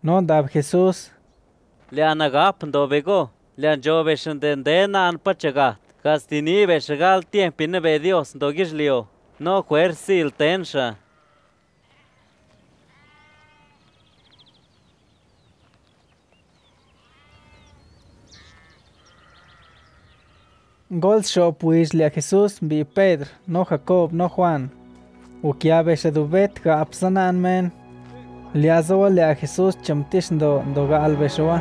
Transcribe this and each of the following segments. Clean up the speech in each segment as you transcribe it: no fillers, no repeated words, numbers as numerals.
Non dab Jesús. Lean agap do bego. Lean jo beshen den an pachagat. Castini beshegal tiempine be Dios do gislio. No quersil tensha. Gols sho pues le a Jesús bi Pedro, no Jacob, no Juan. Ukia beshe dubet ga apsanan men. Liazo le a Jesús chamtish do ga albeshoa.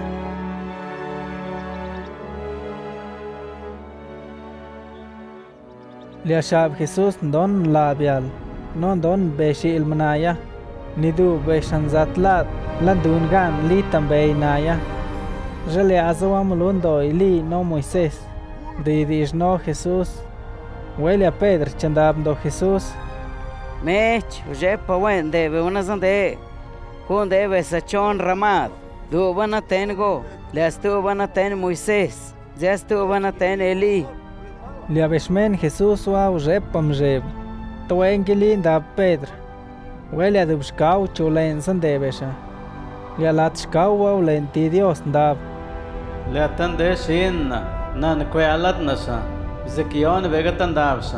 Le a shab Jesús don labial, non don beshi ilmanaya. Nidu beshan zatlat, landun gan li tambay naya. Jale azo amulundo ili no Moisés. Didis no Jesús. Huele a Pedro chandab do Jesús. Mech, jepa wen debe una zande. Kun debe sachon ramad. Du bana tengo. Le astu bana ten Moisés. Zestu bana ten Eli. Le abeshmen Jesús wa jepam jeb. Toengeli da Pedro. Huele a dubskau chulen sandebesha. Le alatskau wa lenti Dios dab. Le atande shinna. Nan kwe alat nasa. Zekion vegatan davsa.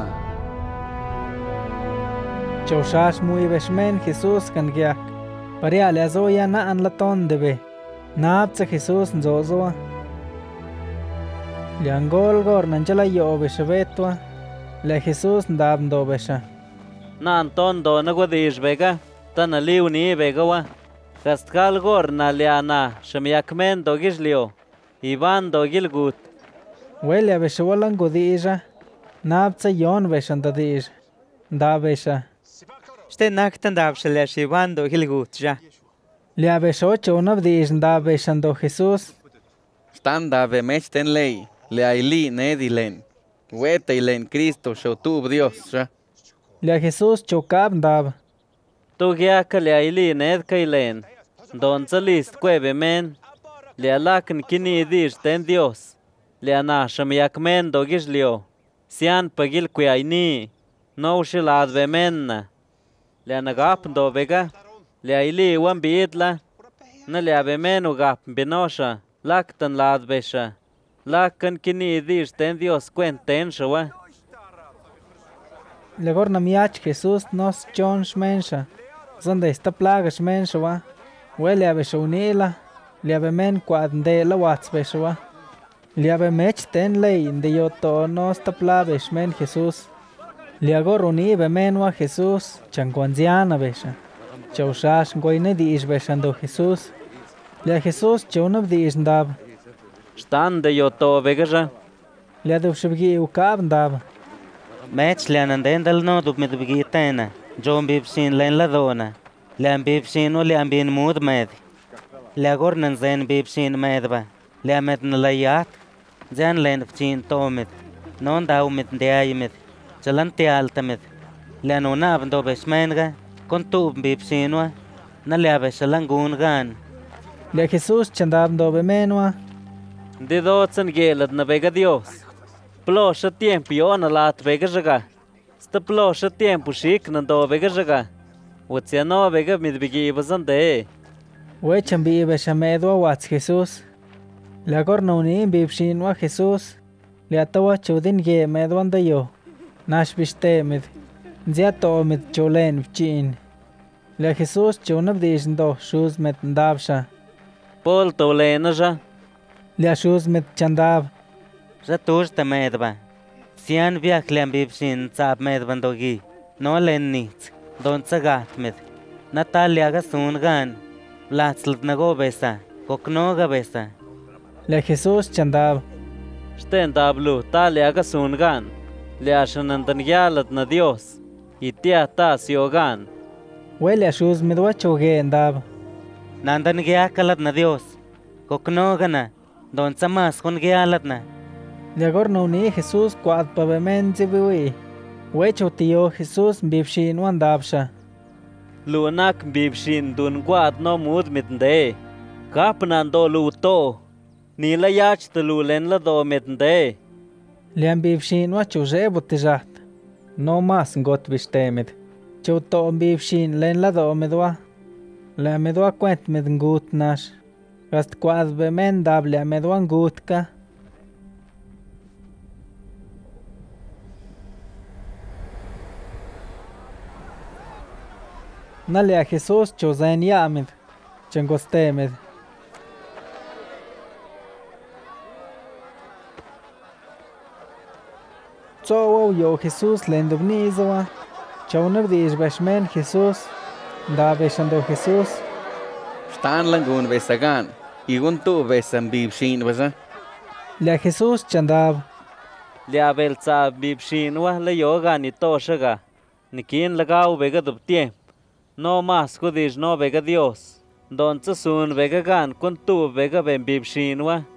Choshash muy beshmen Jesús kan gyak. Paria le azoya na an laton debe. Naapsa Jesús nzozoa. Le angol gor nanchala yo beshabetwa. Le Jesús ndab ndo besha. Na anton do na gwadish vega. Tana liuni vega wa. Kastkal gor na liana. Shamiakmen do gislio. Ivan do gilgut. Huele a beshawalan godija. Naapsa yon beshan dadij. Da besha. Ste naktan davshale shivando hilgutja. Le a beshocho unabdij da beshan do Jesús. Stan dave mech ten ley. Le aili nedilen. Weta ilen Cristo shotub Dios. Le a Jesús chokab dab. Tu gyaka le aili ned kailen. Don zalist kwebe men. Le alakan kini dish ten Dios. Le anasham yakmen do gislio. Sian pagil kwiaini. No shilad ve menna. Le anagap do vega. Le aili wan biidla. Na le ave menu gap binosha. Laktan lad besha. Lakan kini dish ten Dios cuenten shawa. Le gor namiach Jesús nos chon shmensha. Zonde esta plaga shmensha wa. Huele a beshaunila. Le ave men quadde la wats beshawa. Le ave mech ten ley de yoto nos tapla beshmen Jesús. Le agor uni bemenwa Jesús. Changuanziana besha. Chaushash goine dish beshando Jesús. Le a Jesús chonab dish ndab. Stan de yoto vegaja. Le a dubshibgi ukab ndab. Mech leanan dendal no dub med bigitena. John bibsin len la dona. Lean bibsin o lean bin mood med. Le agor nan zen bibsin medba. Le med nalayat. Zen len bchin tomit. Non daw mit ndeayimit. Chalanti altamit. Lean unab ndo besmenga. Kontub bibsinwa. Na le beshalangun gan. Le a Jesús chandab ndo bemenwa. De dotsan gelad na vega Dios. Plosha tiempo yo na lat vega jaga. Sta plosha tiempo shik na do vega jaga. Watsya no vega midbigi bazande. We chambi beshamedwa wats Jesús. Le agor no uni bibshinwa Jesús. Le atawa chudin ge medwanda yo. Nash bishte med. Nziato med cholen vchin. Le Jesús chunab dishndo shuz med ndabsha. Pol to lena ja. Le shuz med chandab. Ratush ta medba. Sian viak lean bibsin tsab medban dogi. No len nits. Don tsagat med. Natalia ga sun gan. Vlatslat nago besa. Koknoga besa. Le Jesús chandab. Sten dablu ta le aga sungan. Le ashanandan yalat na Dios. Itia ta siogan. Huele a shuz medwa choge ndab. Nandan giakalat na Dios. Koknoga na. Don tsamas kon gialat na. Le agor no uni Jesús quad pavemen zibiwi. We chotiyo Jesús bibshin wandabsha. Lunak bibshin dun guad no mud mitnde. Kapnan do luto. Nila yach te lulen la do mitnde. Lian bibshin wa choje botijat. No mas got bishtemid. Choto bibshin len la do medwa. Le me doa cuent med ngut nash. Gast quad be men dab le me doa ngut ka. Na le a Jesús chosen yamid. Chengostemid. Tsowo yo Jesús lendubnizawa. Chauner dish beshmen Jesús. Da beshando Jesús. Stan langun besagan. Igun tu besan bibshin basa. Le a Jesús chandab. Le abelza bibshinwa le yoga ni toshaga. Nikin lagao vega dup tiemp. No más kudish no vega Dios. Don tsasun vega gan kun tu vega ben bibshinwa.